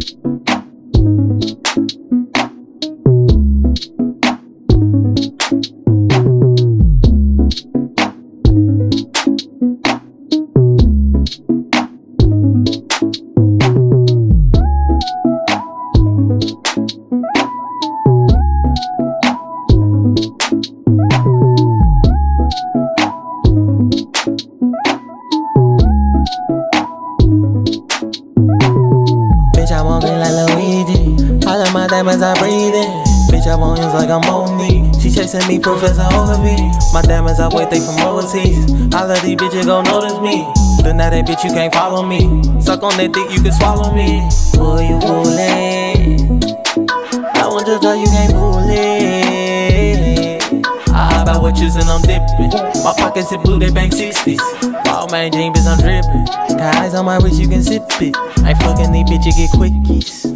I want green like Luigi. All of my diamonds I breathe in. Bitch, I want ends like I'm on me. She chasing me, Professor Ogilvy. My diamonds I wait, they from overseas. All of these bitches gon' notice me. Then that bitch, you can't follow me. Suck on that dick, you can swallow me. Boy, you foolin'. I want just how you can't fool it. I hop out with yous and I'm dipping. My pockets hit blue, they bank 60s. All my jeans, bitch, I'm drippin'. Got eyes on my wrist, you can sip it. I fucking these bitches, get quickies.